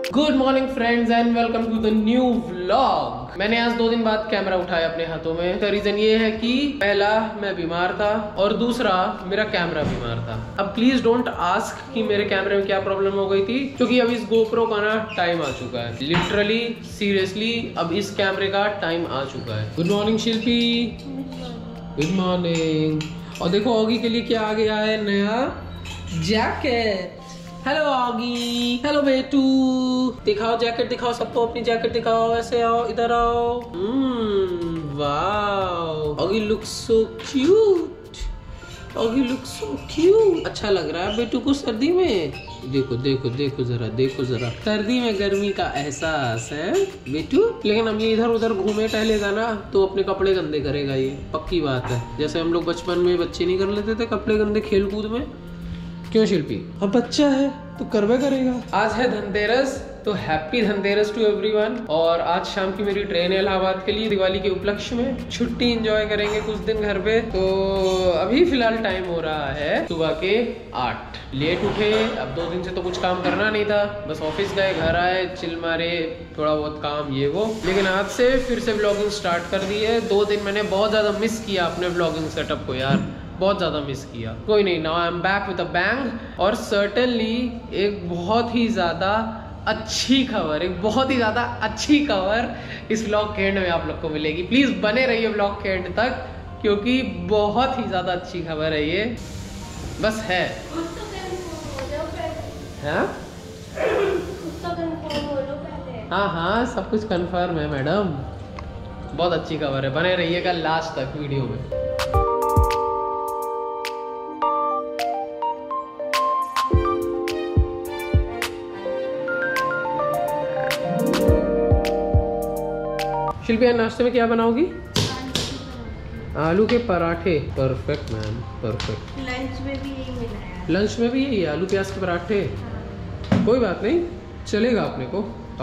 Good morning friends and welcome to the new vlog. मैंने आज 2 दिन बाद कैमरा उठाया अपने हाथों में। तो रीजन ये है कि पहला मैं बीमार था और दूसरा मेरा कैमरा बीमार था। अब प्लीज डोंट आस्क कि मेरे कैमरे में क्या प्रॉब्लम हो गई थी, क्योंकि अब इस गोप्रो का ना टाइम आ चुका है। लिटरली सीरियसली अब इस कैमरे का टाइम आ चुका है। Good morning Shilpi. Good morning. और देखो ऑगी के लिए क्या आ गया है, नया जैकेट। Hello Oggy. हेलो बेटू। दिखाओ जैकेट, दिखाओ सबको अपनी जैकेट दिखाओ। ऐसे आओ, इधर आओ। Wow, Oggy looks so cute. Oggy looks so cute. अच्छा लग रहा है बेटू को सर्दी में। देखो देखो देखो जरा, देखो जरा, सर्दी में गर्मी का एहसास है बेटू। लेकिन अब ये इधर उधर घूमे टहलेगा ना तो अपने कपड़े गंदे करेगा, ये पक्की बात है। जैसे हम लोग बचपन में बच्चे नहीं कर लेते थे कपड़े गंदे खेल कूद में। क्यों शिल्पी? अब बच्चा है तो करवे करेगा। आज है धनतेरस, तो हैप्पी धनतेरस टू एवरीवन। और आज शाम की मेरी ट्रेन है इलाहाबाद के लिए। दिवाली के उपलक्ष्य में छुट्टी एंजॉय करेंगे कुछ दिन घर पे। तो अभी फिलहाल टाइम हो रहा है सुबह के 8। लेट उठे। अब 2 दिन से तो कुछ काम करना नहीं था, बस ऑफिस गए, घर आए, चिल मारे, थोड़ा बहुत काम ये वो। लेकिन आज से फिर से व्लॉगिंग स्टार्ट कर दी है। 2 दिन मैंने बहुत ज्यादा मिस किया अपने व्लॉगिंग सेटअप को यार, बहुत ज़्यादा मिस किया। कोई नहीं, now I am back with a bang. और सर्टेनली एक बहुत ही ज़्यादा अच्छी खबर, एक बहुत ही ज़्यादा अच्छी खबर इस व्लॉग के एंड में आप लोग को मिलेगी। प्लीज़ बने रहिए व्लॉग के एंड तक, क्योंकि बहुत ही ज़्यादा अच्छी खबर है ये। बस है हाँ हाँ, सब कुछ कंफर्म है मैडम। बहुत अच्छी खबर है, बने रहिएगा लास्ट तक वीडियो में। शिल्पी नाश्ते में क्या बनाओगी? आलू के पराठे। Perfect ma'am, perfect. लंच में भी यही मिला है। लंच में भी यही आलू प्याज के पराठे। कोई बात नहीं, चलेगा अपने को।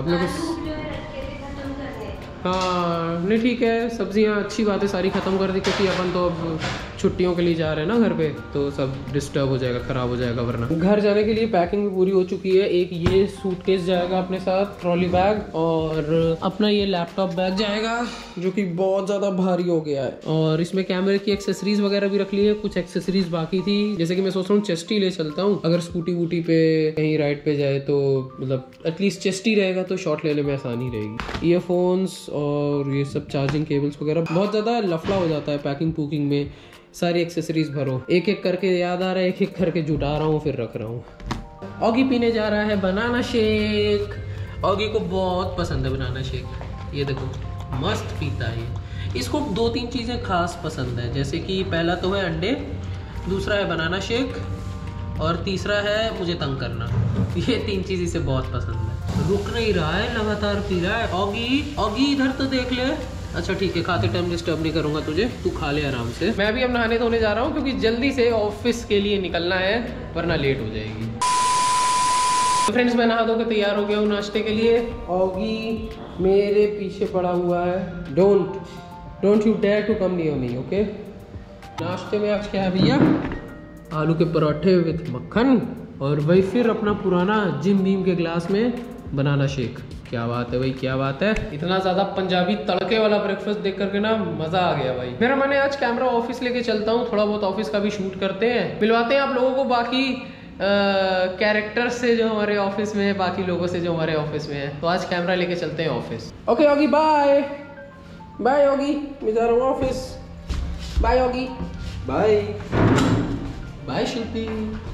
हाँ नहीं ठीक है, सब्जियाँ अच्छी बात है, सारी ख़त्म कर दी, क्योंकि अपन तो अब छुट्टियों के लिए जा रहे हैं ना घर पे, तो सब डिस्टर्ब हो जाएगा, ख़राब हो जाएगा वरना। घर जाने के लिए पैकिंग भी पूरी हो चुकी है। एक ये सूटकेस जाएगा अपने साथ, ट्रॉली बैग, और अपना ये लैपटॉप बैग जाएगा जो कि बहुत ज़्यादा भारी हो गया है। और इसमें कैमरे की एक्सेसरीज वगैरह भी रख ली है। कुछ एक्सेसरीज बाकी थी, जैसे कि मैं सोच रहा हूँ चेस्ट ही ले चलता हूँ। अगर स्कूटी वूटी पे कहीं राइड पे जाए तो मतलब एटलीस्ट चेस्ट ही रहेगा तो शॉट लेने में आसानी रहेगी। ईयरफोन्स और ये सब चार्जिंग केबल्स वगैरह, बहुत ज़्यादा लफड़ा हो जाता है पैकिंग पुकिंग में। सारी एक्सेसरीज भरो, एक एक करके याद आ रहा है, एक एक करके जुटा रहा हूँ फिर रख रहा हूँ। ऑगी पीने जा रहा है बनाना शेक। ऑगी को बहुत पसंद है बनाना शेक, ये देखो मस्त पीता है ये। इसको 2-3 चीज़ें खास पसंद है, जैसे कि पहला तो है अंडे, दूसरा है बनाना शेक, और तीसरा है मुझे तंग करना। ये 3 चीज़ इसे बहुत पसंद है। रुक नहीं रहा है, लगातार पी रहा है। ऑगी, ऑगी इधर तो देख ले। अच्छा ठीक है, खाते टाइम डिस्टर्ब नहीं करूंगा तुझे, तू खा ले आराम से। मैं भी अब नहाने धोने जा रहा हूँ, क्योंकि जल्दी से ऑफिस के लिए निकलना है, वरना लेट हो जाएगी। तो फ्रेंड्स मैं नहा धो के तैयार हो गया हूँ नाश्ते के लिए। ऑगी मेरे पीछे पड़ा हुआ है। Don't you dare to come near me, okay. नाश्ते में आज क्या है भैया? आलू के पराठे विथ मक्खन, और वही फिर अपना पुराना जिम बीम के ग्लास में बनाना शेक। क्या बात है भाई, क्या बात है। इतना ज्यादा पंजाबी तड़के वाला ब्रेकफास्ट देख करके ना मजा आ गया भाई। मेरा मैंने आज कैमरा ऑफिस लेके चलता हूँ, थोड़ा बहुत ऑफिस का भी शूट करते हैं, मिलवाते हैं आप लोगों को बाकी कैरेक्टर से जो हमारे ऑफिस में है, बाकी लोगों से जो हमारे ऑफिस में है। तो आज कैमरा लेके चलते हैं office. Okay Oggy bye. Bye Oggy, मैं जा रहा हूँ office. Bye Oggy. Bye bye Shilpi.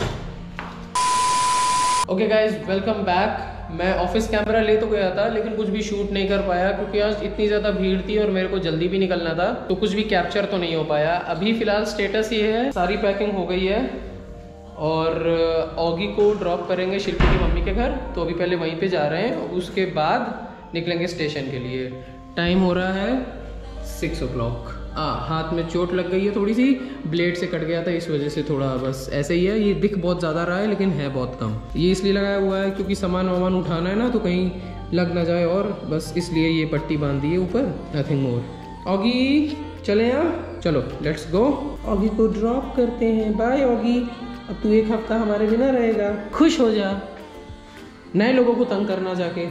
Okay guys, welcome back. मैं ऑफिस कैमरा ले तो गया था, लेकिन कुछ भी शूट नहीं कर पाया, क्योंकि आज इतनी ज़्यादा भीड़ थी और मेरे को जल्दी भी निकलना था, तो कुछ भी कैप्चर तो नहीं हो पाया। अभी फ़िलहाल स्टेटस ये है, सारी पैकिंग हो गई है और ऑगी को ड्रॉप करेंगे शिल्पी की मम्मी के घर। तो अभी पहले वहीं पे जा रहे हैं, उसके बाद निकलेंगे स्टेशन के लिए। टाइम हो रहा है 6 o'clock। हाथ में चोट लग गई है, थोड़ी सी ब्लेड से कट गया था, इस वजह से थोड़ा बस ऐसे ही है। ये दिख बहुत ज़्यादा रहा है लेकिन है बहुत कम। ये इसलिए लगाया हुआ है क्योंकि सामान वामान उठाना है ना, तो कहीं लग ना जाए, और बस इसलिए ये पट्टी बांध दी है ऊपर, नथिंग मोर। ऑगी चले यहाँ, चलो लेट्स गो। ऑगी को ड्रॉप करते हैं। बाय ऑगी, अब तू 1 हफ्ता हमारे बिना रहेगा, खुश हो जा। नए लोगों को तंग करना जाके।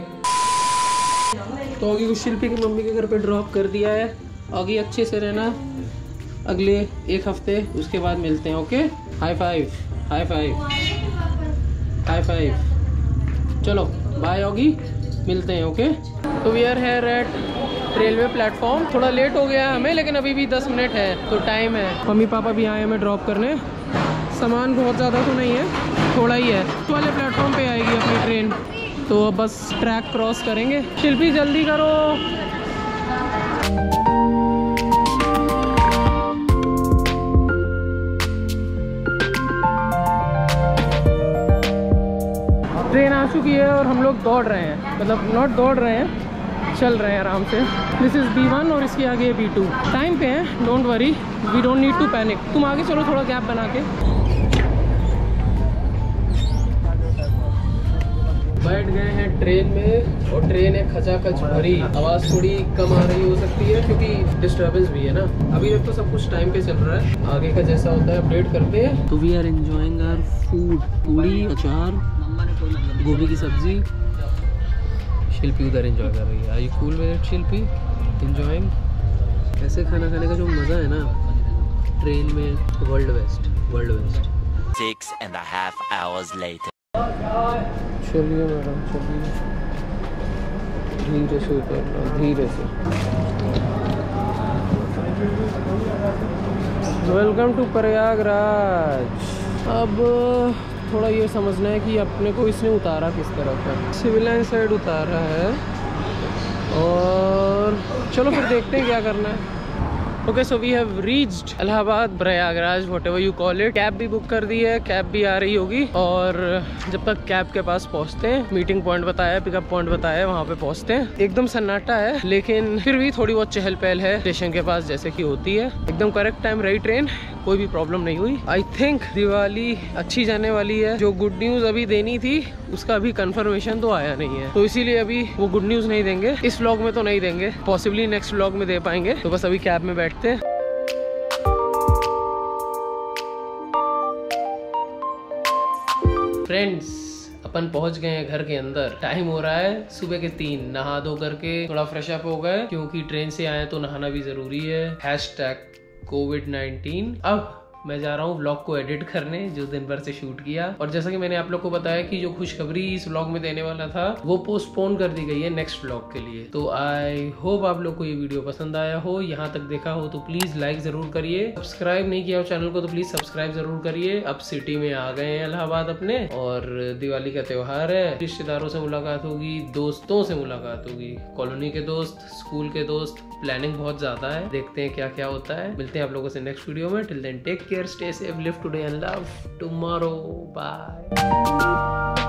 तो ऑगी को शिल्पी की मम्मी के घर पे ड्रॉप कर दिया है। ऑगी अच्छे से रहना अगले 1 हफ्ते, उसके बाद मिलते हैं। Okay, high five, high five, high five. चलो बाय ऑगी, मिलते हैं। ओके, तो we are here at railway platform. थोड़ा लेट हो गया हमें, लेकिन अभी भी 10 मिनट है तो टाइम है। मम्मी पापा भी आए हमें ड्रॉप करने। सामान बहुत ज़्यादा तो नहीं है, थोड़ा ही है। इस वाले प्लेटफॉर्म पे आएगी अपनी ट्रेन, तो अब बस ट्रैक क्रॉस करेंगे। शिल्पी जल्दी करो। ट्रेन आ चुकी है और हम लोग दौड़ रहे हैं, मतलब नॉट दौड़ रहे हैं, चल रहे हैं आराम से। दिस इज़ B1 और इसके आगे B2। टाइम पे है, don't worry, we don't need to panic. तुम आगे चलो थोड़ा गैप बना के। बैठ गए हैं ट्रेन में और ट्रेन है खचाखच भरी। आवाज़ थोड़ी कम आ रही हो सकती है क्योंकि डिस्टर्बेंस भी है ना। अभी तक तो सब कुछ टाइम पे चल रहा है, आगे का जैसा होता है अपडेट करते हैं। तो we are enjoying our food, puri, achar, गोभी की सब्जी। शिल्पी उधर एंजॉय कर रही है। I cool with it Shilpi? Enjoying. ऐसे खाना खाने का जो मज़ा है ना ट्रेन में, world best, world best. 6.5 hours later. चलिए मैडम, चलिए धीरे से उतरना, धीरे से। Welcome to Prayagraj. अब थोड़ा ये समझना है कि अपने को इसने उतारा किस तरफ है। सिविल लाइन साइड उतारा है और चलो फिर देखते हैं क्या करना है। Okay, so we have reached Allahabad, Prayagraj, whatever you call it. Cab भी बुक कर दी है, कैब भी आ रही होगी। और जब तक कैब के पास पहुंचते हैं, मीटिंग पॉइंट बताया, पिकअप पॉइंट बताया, वहां पे पहुंचते हैं। एकदम सन्नाटा है, लेकिन फिर भी थोड़ी बहुत चहल पहल है स्टेशन के पास, जैसे कि होती है। एकदम करेक्ट टाइम रही ट्रेन, कोई भी प्रॉब्लम नहीं हुई। आई थिंक दिवाली अच्छी जाने वाली है। जो गुड न्यूज़ अभी देनी थी उसका अभी कंफर्मेशन तो आया नहीं है, तो इसीलिए अभी वो गुड न्यूज़ नहीं देंगे। इस व्लॉग में तो नहीं देंगे, पॉसिबली नेक्स्ट व्लॉग में दे पाएंगे। तो बस अभी कैब में बैठते हैं। फ्रेंड्स, अपन पहुंच गए हैं घर के अंदर। टाइम हो रहा है सुबह के 3। नहा धो करके थोड़ा फ्रेश अप हो गए, क्योंकि ट्रेन से आए तो नहाना भी जरूरी है। #COVID-19। अब मैं जा रहा हूँ व्लॉग को एडिट करने, जो दिन भर से शूट किया। और जैसा कि मैंने आप लोग को बताया कि जो खुशखबरी इस व्लॉग में देने वाला था वो पोस्टपोन कर दी गई है नेक्स्ट व्लॉग के लिए। तो आई होप आप लोग को ये वीडियो पसंद आया हो। यहाँ तक देखा हो तो प्लीज लाइक जरूर करिए। सब्सक्राइब नहीं किया हो चैनल को तो प्लीज सब्सक्राइब जरूर करिए। अब सिटी में आ गए हैं इलाहाबाद अपने, और दिवाली का त्योहार है। रिश्तेदारों से मुलाकात होगी, दोस्तों से मुलाकात होगी, कॉलोनी के दोस्त, स्कूल के दोस्त। प्लानिंग बहुत ज्यादा है, देखते हैं क्या क्या होता है। मिलते हैं आप लोगों से नेक्स्ट वीडियो में। Till then take care, stay safe, live today and love tomorrow. Bye.